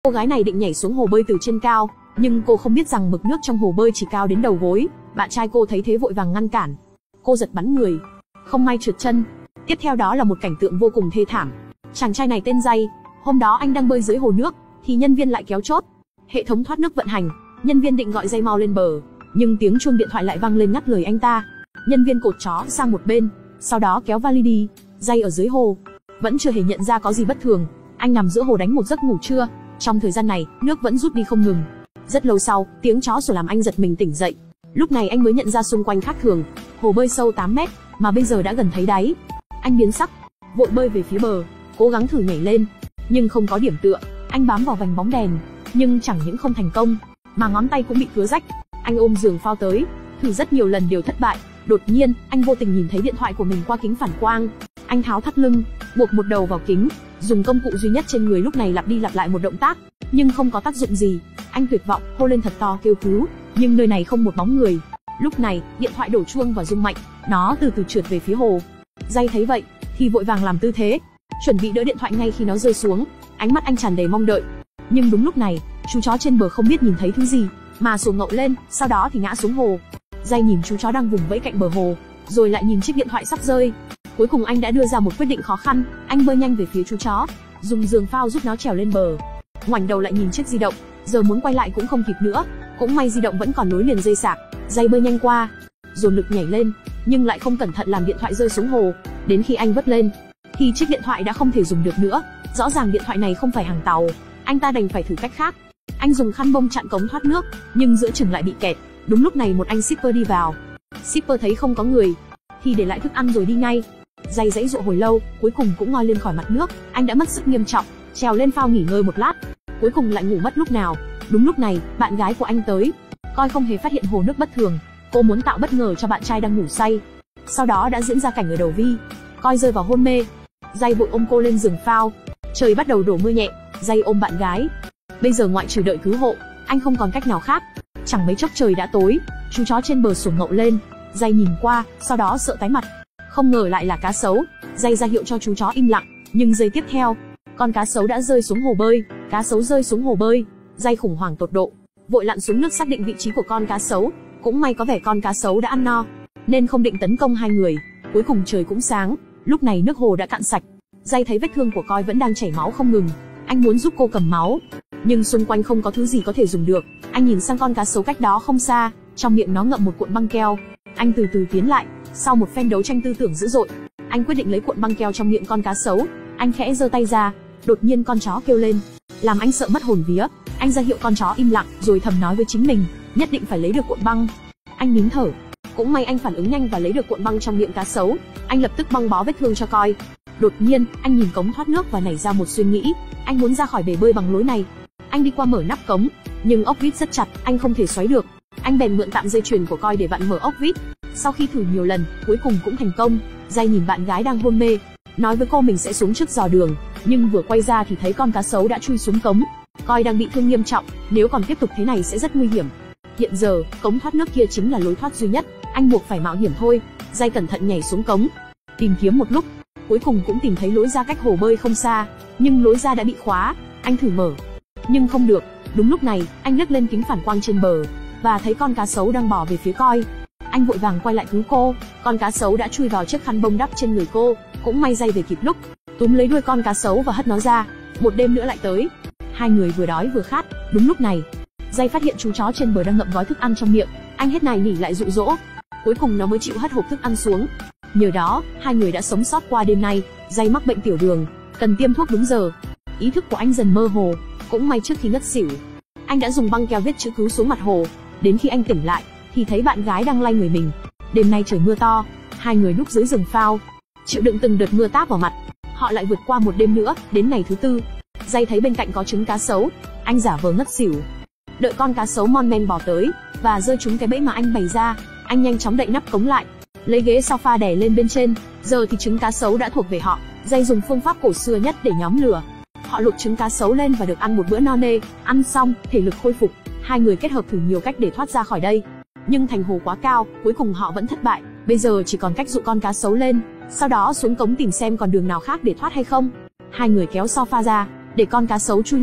Cô gái này định nhảy xuống hồ bơi từ trên cao, nhưng cô không biết rằng mực nước trong hồ bơi chỉ cao đến đầu gối. Bạn trai cô thấy thế vội vàng ngăn cản. Cô giật bắn người, không may trượt chân. Tiếp theo đó là một cảnh tượng vô cùng thê thảm. Chàng trai này tên Jay. Hôm đó anh đang bơi dưới hồ nước, thì nhân viên lại kéo chốt. Hệ thống thoát nước vận hành, nhân viên định gọi Jay mau lên bờ, nhưng tiếng chuông điện thoại lại vang lên ngắt lời anh ta. Nhân viên cột chó sang một bên, sau đó kéo vali đi. Jay ở dưới hồ, vẫn chưa hề nhận ra có gì bất thường. Anh nằm giữa hồ đánh một giấc ngủ trưa. Trong thời gian này, nước vẫn rút đi không ngừng. Rất lâu sau, tiếng chó sủa làm anh giật mình tỉnh dậy. Lúc này anh mới nhận ra xung quanh khác thường. Hồ bơi sâu 8 mét, mà bây giờ đã gần thấy đáy. Anh biến sắc, vội bơi về phía bờ, cố gắng thử nhảy lên, nhưng không có điểm tựa. Anh bám vào vành bóng đèn, nhưng chẳng những không thành công, mà ngón tay cũng bị cứa rách. Anh ôm giường phao tới, thử rất nhiều lần đều thất bại. Đột nhiên, anh vô tình nhìn thấy điện thoại của mình qua kính phản quang. Anh tháo thắt lưng, buộc một đầu vào kính, dùng công cụ duy nhất trên người lúc này lặp đi lặp lại một động tác, nhưng không có tác dụng gì. Anh tuyệt vọng, hô lên thật to kêu cứu, nhưng nơi này không một bóng người. Lúc này, điện thoại đổ chuông và rung mạnh, nó từ từ trượt về phía hồ. Jay thấy vậy, thì vội vàng làm tư thế, chuẩn bị đỡ điện thoại ngay khi nó rơi xuống. Ánh mắt anh tràn đầy mong đợi. Nhưng đúng lúc này, chú chó trên bờ không biết nhìn thấy thứ gì, mà sủa ngậu lên, sau đó thì ngã xuống hồ. Jay nhìn chú chó đang vùng vẫy cạnh bờ hồ, rồi lại nhìn chiếc điện thoại sắp rơi. Cuối cùng anh đã đưa ra một quyết định khó khăn, anh bơi nhanh về phía chú chó, dùng giường phao giúp nó trèo lên bờ. Ngoảnh đầu lại nhìn chiếc di động, giờ muốn quay lại cũng không kịp nữa. Cũng may di động vẫn còn nối liền dây sạc. Jay bơi nhanh qua, dồn lực nhảy lên, nhưng lại không cẩn thận làm điện thoại rơi xuống hồ. Đến khi anh vớt lên, thì chiếc điện thoại đã không thể dùng được nữa. Rõ ràng điện thoại này không phải hàng tàu. Anh ta đành phải thử cách khác. Anh dùng khăn bông chặn cống thoát nước, nhưng giữa chừng lại bị kẹt. Đúng lúc này một anh shipper đi vào. Shipper thấy không có người, thì để lại thức ăn rồi đi ngay. Jay giãy giụa hồi lâu, cuối cùng cũng ngoi lên khỏi mặt nước. Anh đã mất sức nghiêm trọng, trèo lên phao nghỉ ngơi một lát, cuối cùng lại ngủ mất lúc nào. Đúng lúc này, bạn gái của anh tới. Coi không hề phát hiện hồ nước bất thường, cô muốn tạo bất ngờ cho bạn trai đang ngủ say. Sau đó đã diễn ra cảnh ở đầu vi. Coi rơi vào hôn mê. Jay vội ôm cô lên giường phao. Trời bắt đầu đổ mưa nhẹ, Jay ôm bạn gái. Bây giờ ngoại trừ đợi cứu hộ, anh không còn cách nào khác. Chẳng mấy chốc trời đã tối, chú chó trên bờ sủa ngậu lên. Jay nhìn qua, sau đó sợ tái mặt. Không ngờ lại là cá sấu. Jay ra hiệu cho chú chó im lặng, nhưng giây tiếp theo, con cá sấu đã rơi xuống hồ bơi. Cá sấu rơi xuống hồ bơi, Jay khủng hoảng tột độ, vội lặn xuống nước xác định vị trí của con cá sấu. Cũng may có vẻ con cá sấu đã ăn no, nên không định tấn công hai người. Cuối cùng trời cũng sáng, lúc này nước hồ đã cạn sạch. Jay thấy vết thương của Coi vẫn đang chảy máu không ngừng. Anh muốn giúp cô cầm máu, nhưng xung quanh không có thứ gì có thể dùng được. Anh nhìn sang con cá sấu cách đó không xa, trong miệng nó ngậm một cuộn băng keo. Anh từ từ tiến lại, sau một phen đấu tranh tư tưởng dữ dội, anh quyết định lấy cuộn băng keo trong miệng con cá sấu. Anh khẽ giơ tay ra, đột nhiên con chó kêu lên, làm anh sợ mất hồn vía. Anh ra hiệu con chó im lặng, rồi thầm nói với chính mình, nhất định phải lấy được cuộn băng. Anh nín thở. Cũng may anh phản ứng nhanh và lấy được cuộn băng trong miệng cá sấu. Anh lập tức băng bó vết thương cho Coi. Đột nhiên, anh nhìn cống thoát nước và nảy ra một suy nghĩ. Anh muốn ra khỏi bể bơi bằng lối này. Anh đi qua mở nắp cống, nhưng ốc vít rất chặt, anh không thể xoáy được. Anh bèn mượn tạm dây chuyền của Coi để vặn mở ốc vít. Sau khi thử nhiều lần, cuối cùng cũng thành công. Jay nhìn bạn gái đang hôn mê, nói với cô mình sẽ xuống trước dò đường, nhưng vừa quay ra thì thấy con cá sấu đã chui xuống cống. Coi đang bị thương nghiêm trọng, nếu còn tiếp tục thế này sẽ rất nguy hiểm. Hiện giờ, cống thoát nước kia chính là lối thoát duy nhất, anh buộc phải mạo hiểm thôi. Jay cẩn thận nhảy xuống cống, tìm kiếm một lúc, cuối cùng cũng tìm thấy lối ra cách hồ bơi không xa, nhưng lối ra đã bị khóa. Anh thử mở, nhưng không được. Đúng lúc này, anh nhấc lên kính phản quang trên bờ và thấy con cá sấu đang bò về phía Coi. Anh vội vàng quay lại cứu cô. Con cá sấu đã chui vào chiếc khăn bông đắp trên người cô. Cũng may Jay về kịp lúc, túm lấy đuôi con cá sấu và hất nó ra. Một đêm nữa lại tới, hai người vừa đói vừa khát. Đúng lúc này, Jay phát hiện chú chó trên bờ đang ngậm gói thức ăn trong miệng. Anh hết nài nỉ lại dụ dỗ, cuối cùng nó mới chịu hất hộp thức ăn xuống. Nhờ đó, hai người đã sống sót qua đêm nay. Jay mắc bệnh tiểu đường, cần tiêm thuốc đúng giờ. Ý thức của anh dần mơ hồ. Cũng may trước khi ngất xỉu, anh đã dùng băng keo viết chữ cứu xuống mặt hồ. Đến khi anh tỉnh lại, thì thấy bạn gái đang lay người mình. Đêm nay trời mưa to, hai người núp dưới giường phao, chịu đựng từng đợt mưa táp vào mặt. Họ lại vượt qua một đêm nữa, đến ngày thứ tư. Jay thấy bên cạnh có trứng cá sấu, anh giả vờ ngất xỉu, đợi con cá sấu mon men bò tới và rơi trúng cái bẫy mà anh bày ra. Anh nhanh chóng đậy nắp cống lại, lấy ghế sofa đè lên bên trên. Giờ thì trứng cá sấu đã thuộc về họ. Jay dùng phương pháp cổ xưa nhất để nhóm lửa. Họ luộc trứng cá sấu lên và được ăn một bữa no nê. Ăn xong, thể lực khôi phục. Hai người kết hợp thử nhiều cách để thoát ra khỏi đây, nhưng thành hồ quá cao, cuối cùng họ vẫn thất bại. Bây giờ chỉ còn cách dụ con cá sấu lên, sau đó xuống cống tìm xem còn đường nào khác để thoát hay không. Hai người kéo sofa ra, để con cá sấu chui lên.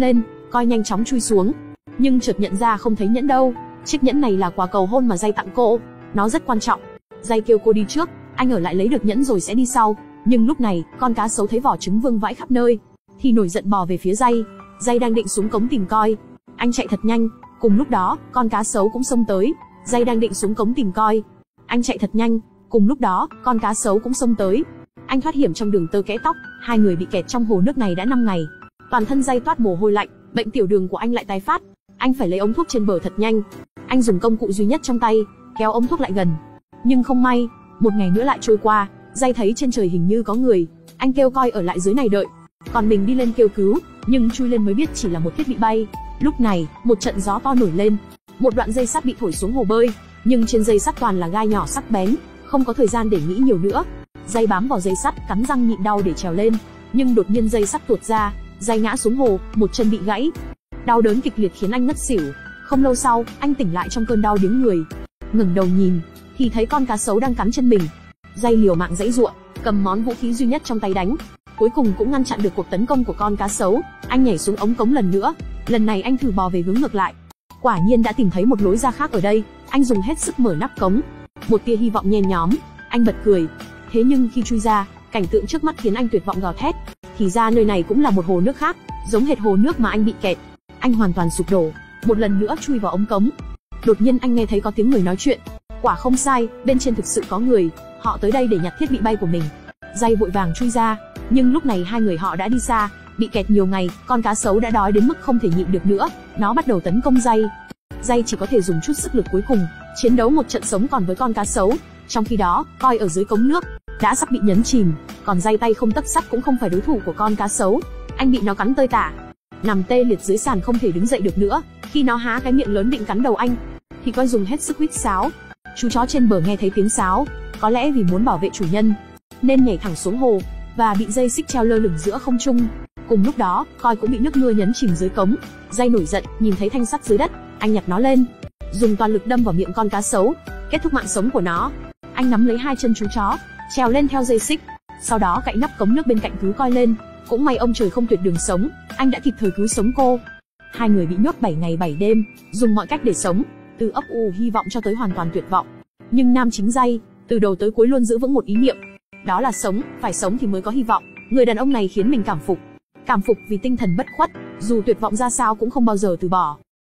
Coi nhanh chóng chui xuống, nhưng chợt nhận ra không thấy nhẫn đâu. Chiếc nhẫn này là quà cầu hôn mà Jay tặng cô, nó rất quan trọng. Jay kêu cô đi trước, anh ở lại lấy được nhẫn rồi sẽ đi sau. Nhưng lúc này, con cá sấu thấy vỏ trứng vương vãi khắp nơi, thì nổi giận bò về phía Jay. Jay đang định xuống cống tìm coi, anh chạy thật nhanh. Cùng lúc đó, con cá sấu cũng xông tới. Jay đang định xuống cống tìm coi, anh chạy thật nhanh. Cùng lúc đó, con cá sấu cũng xông tới. Anh thoát hiểm trong đường tơ kẽ tóc. Hai người bị kẹt trong hồ nước này đã 5 ngày. Toàn thân Jay toát mồ hôi lạnh, bệnh tiểu đường của anh lại tái phát. Anh phải lấy ống thuốc trên bờ thật nhanh. Anh dùng công cụ duy nhất trong tay, kéo ống thuốc lại gần. Nhưng không may, một ngày nữa lại trôi qua. Jay thấy trên trời hình như có người. Anh kêu coi ở lại dưới này đợi, còn mình đi lên kêu cứu. Nhưng chui lên mới biết chỉ là một thiết bị bay. Lúc này, một trận gió to nổi lên. Một đoạn dây sắt bị thổi xuống hồ bơi, nhưng trên dây sắt toàn là gai nhỏ sắc bén. Không có thời gian để nghĩ nhiều nữa, Jay bám vào dây sắt, cắn răng nhịn đau để trèo lên. Nhưng đột nhiên dây sắt tuột ra, Jay ngã xuống hồ, một chân bị gãy. Đau đớn kịch liệt khiến anh ngất xỉu. Không lâu sau, anh tỉnh lại trong cơn đau điếng người. Ngẩng đầu nhìn, thì thấy con cá sấu đang cắn chân mình. Jay liều mạng giãy giụa, cầm món vũ khí duy nhất trong tay đánh. Cuối cùng cũng ngăn chặn được cuộc tấn công của con cá sấu. Anh nhảy xuống ống cống lần nữa. Lần này anh thử bò về hướng ngược lại. Quả nhiên đã tìm thấy một lối ra khác ở đây. Anh dùng hết sức mở nắp cống. Một tia hy vọng nhen nhóm. Anh bật cười. Thế nhưng khi chui ra, cảnh tượng trước mắt khiến anh tuyệt vọng gào thét. Thì ra nơi này cũng là một hồ nước khác, giống hệt hồ nước mà anh bị kẹt. Anh hoàn toàn sụp đổ, một lần nữa chui vào ống cống. Đột nhiên anh nghe thấy có tiếng người nói chuyện. Quả không sai, bên trên thực sự có người. Họ tới đây để nhặt thiết bị bay của mình. Jay vội vàng chui ra, nhưng lúc này hai người họ đã đi xa. Bị kẹt nhiều ngày, con cá sấu đã đói đến mức không thể nhịn được nữa. Nó bắt đầu tấn công Jay. Jay chỉ có thể dùng chút sức lực cuối cùng, chiến đấu một trận sống còn với con cá sấu. Trong khi đó, coi ở dưới cống nước đã sắp bị nhấn chìm, còn Jay tay không tấc sắt cũng không phải đối thủ của con cá sấu. Anh bị nó cắn tơi tả, nằm tê liệt dưới sàn không thể đứng dậy được nữa. Khi nó há cái miệng lớn định cắn đầu anh, thì coi dùng hết sức huýt sáo. Chú chó trên bờ nghe thấy tiếng sáo, có lẽ vì muốn bảo vệ chủ nhân, nên nhảy thẳng xuống hồ và bị dây xích treo lơ lửng giữa không trung. Cùng lúc đó, coi cũng bị nước mưa nhấn chìm dưới cống. Jay nổi giận, nhìn thấy thanh sắt dưới đất, anh nhặt nó lên, dùng toàn lực đâm vào miệng con cá sấu, kết thúc mạng sống của nó. Anh nắm lấy hai chân chú chó, trèo lên theo dây xích, sau đó cạy nắp cống nước bên cạnh cứu coi lên. Cũng may ông trời không tuyệt đường sống, anh đã kịp thời cứu sống cô. Hai người bị nhốt 7 ngày 7 đêm, dùng mọi cách để sống, từ ấp ủ hy vọng cho tới hoàn toàn tuyệt vọng. Nhưng nam chính Jay, từ đầu tới cuối luôn giữ vững một ý niệm, đó là sống, phải sống thì mới có hy vọng. Người đàn ông này khiến mình cảm phục vì tinh thần bất khuất, dù tuyệt vọng ra sao cũng không bao giờ từ bỏ.